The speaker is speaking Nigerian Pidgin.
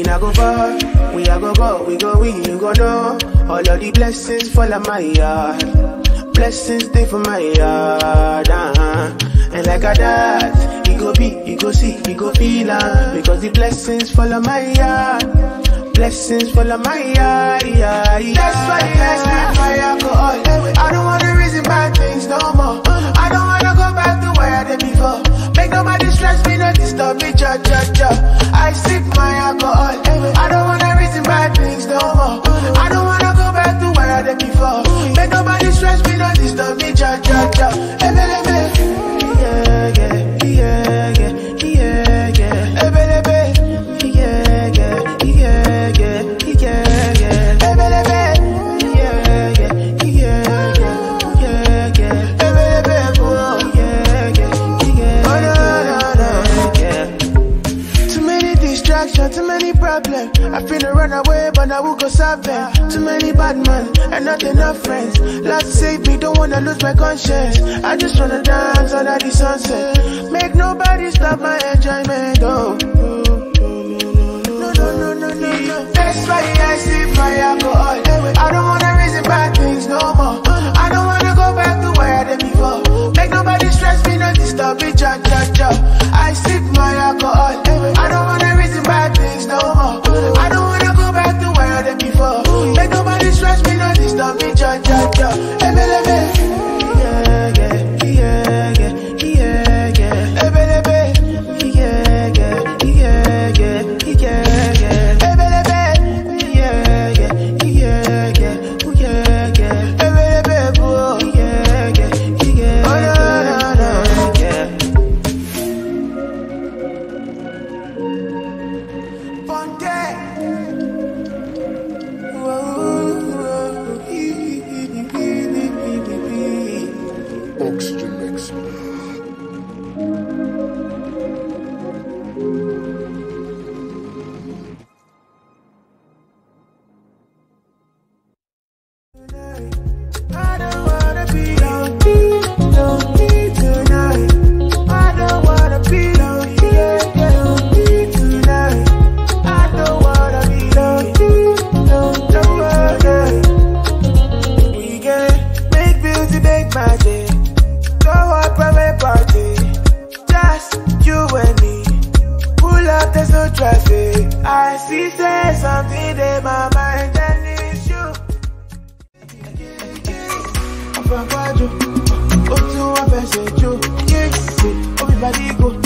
We not go far, we a go, we go win, you go know. All of the blessings fall on my yard. Blessings stay for my yard, And like a that, you go be, you go see, you go feel because the blessings fall on my yard. Blessings fall on my yard, That's why I sip my alcohol. I don't wanna reason bad things no more. I don't wanna go back to where I did before. Make nobody stress me, not disturb me, I sip my alcohol. I don't wanna reason bad things no more. I don't wanna go back to where I did before. Make nobody stress me, not disturb me, Ebélébé, Ebélébé, too many problems. I finna run away, but I will go solve them. Too many bad men and not enough friends. Lord save me, don't wanna lose my conscience. I just wanna dance under the sunset. Make nobody stop my enjoyment. Oh, no. That's why I sip my alcohol. I don't wanna reason bad things no more. I don't wanna go back to where I did before. Make nobody stress me, not disturb me, I sip my alcohol. I don't wanna reason bad things no more. I don't wanna go back to where I did before. Make nobody stress me, not disturb me, Ebélébé, I see say something in my mind and it's you. Everybody go.